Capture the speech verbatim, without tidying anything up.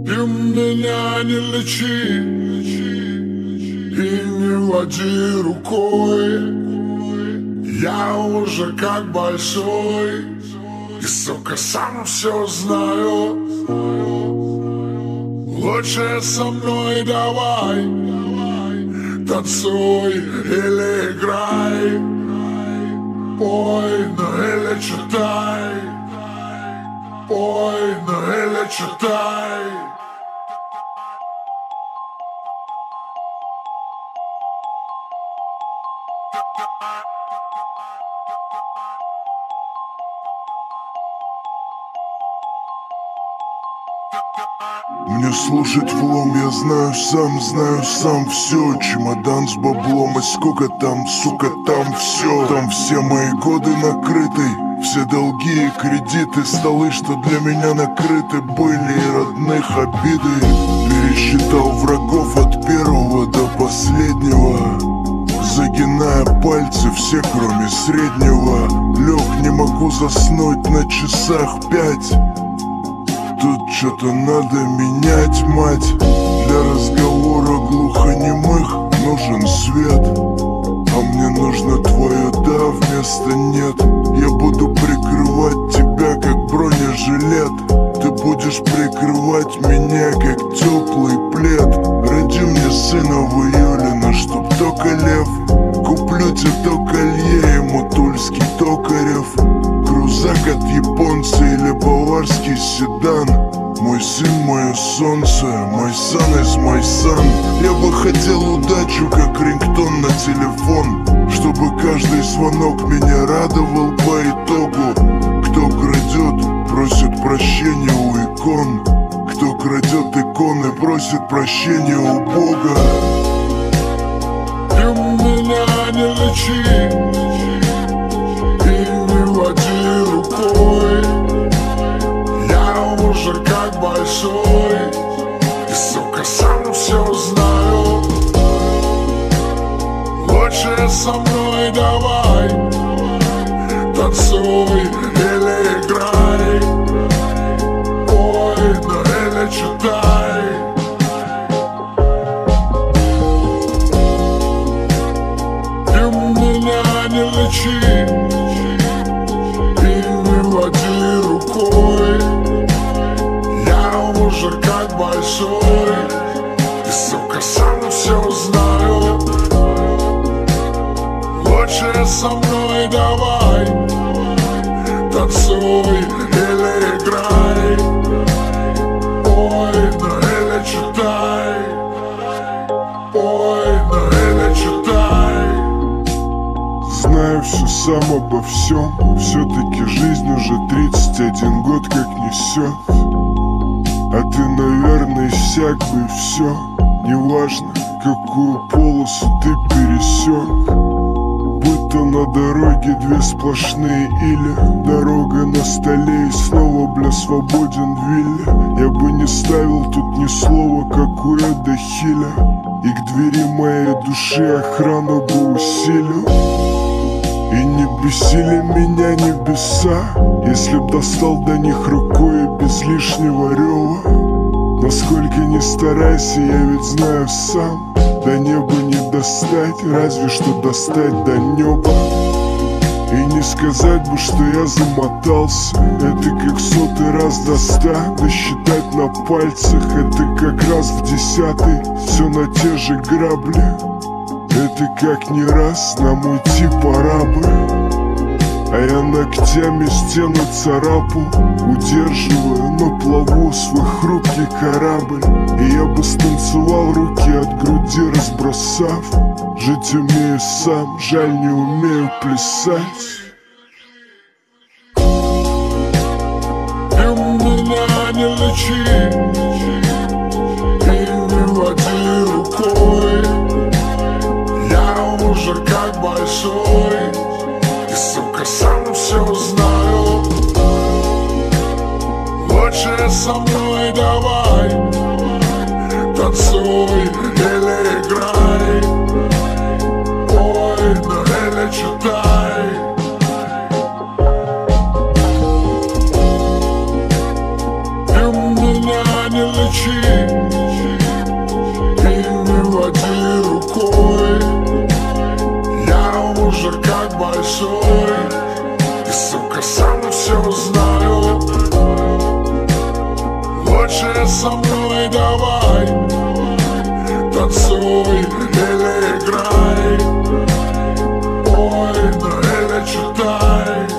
Ты меня не лечи и не води рукой. Я уже как большой и, сука, сам все знаю. Лучше со мной давай танцуй или играй, пой, ну или читай, пой, ну или читай. Мне слушать влом, я знаю сам, знаю сам все. Чемодан с баблом, и сколько там, сука, там все. Там все мои годы накрыты, все долги и кредиты. Столы, что для меня накрыты, были и родных обиды. Пересчитал врагов от первого до последнего, загиная пальцы все, кроме среднего. Лег, не могу заснуть, на часах пять. Тут что-то надо менять, мать. Для разговора глухонемых нужен свет, а мне нужно твое да вместо нет. Я буду прикрывать тебя, как бронежилет. Ты будешь прикрывать меня, как теплый плед. Роди мне сына в июле, но чтоб только лев. Куплю тебе то колье, ему тульский токарев. Крузак от японца или баварский седан. Мой сын, мое солнце, мой сан из мой сан. Я бы хотел удачу, как рингтон на телефон, чтобы каждый звонок меня радовал по итогу. Кто крадет, просит прощения у икон. Кто крадет иконы, просит прощения у Бога. Ты меня не лечи и не води рукой. Я уже как большой и, сука, сам все знаю. Лучше со мной давай танцуй или играй, пой, ну или читай. Ты меня не лечи и не води рукой. Я уже как большой и, сука, сам все знаю. Лучше со мной давай танцуй или играй, пой, ну или читай, пой, ну или читай. Знаю все сам обо всем, все-таки жизнь уже тридцать один год как несет. А ты, наверное, иссяк бы и все. Неважно, какую полосу ты пересек. Будь то на дороге две сплошные или дорога на столе и снова, бля, свободен вилля. Я бы не ставил тут ни слова, как у Эда Хиля, и к двери моей души охрану бы усилил. И не бесили меня небеса, если б достал до них рукой без лишнего рева. Насколько не старайся, я ведь знаю сам, до неба не достать, разве что достать до неба. И не сказать бы, что я замотался, это как сотый раз до ста. Досчитать на пальцах, это как раз в десятый, все на те же грабли. Это как не раз нам уйти пора бы, а я ногтями стену царапу, удерживая на плаву свой хрупкий корабль. И я бы станцевал, руки от груди разбросав. Жить умею сам, жаль, не умею плясать. Ты меня не лечи и не води рукой. Я уже как большой и, сука, сам все знаю. Лучше со мной давай танцуй или играй, пой, ну или читай. Ты меня не лечи лечи и не води рукой. Я уже как большой и, сука, сам все знаю. Лучше со мной давай танцуй или играй, ой, ну или читай.